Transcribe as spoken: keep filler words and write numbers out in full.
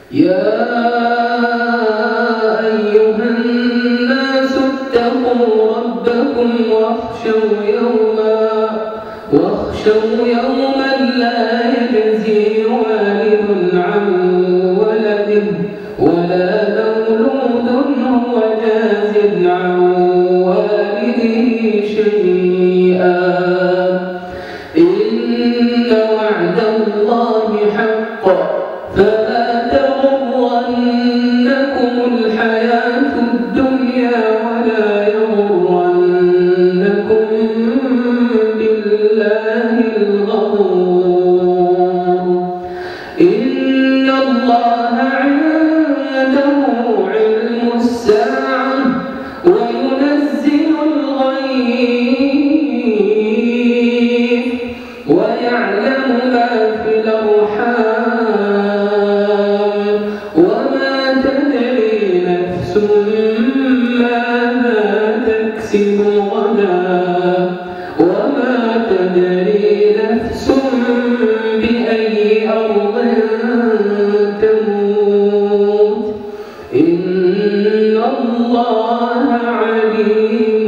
يا أيها الناس اتقوا ربكم واخشوا يوما واخشوا يوما لا يجزي والد عن ولده ولا مولود هو جاز عن والده شيئا إن وعد الله حق فلا تغرنكم الحياة الدنيا ولا يغرنكم بالله الغرور إن الله عنده علم الساعة وينزل الغيث ويعلم ما في الأرحام وما تدري نفس ماذا تكسب غدا وما تدري نفس بأي أرض تموت إن الله عليم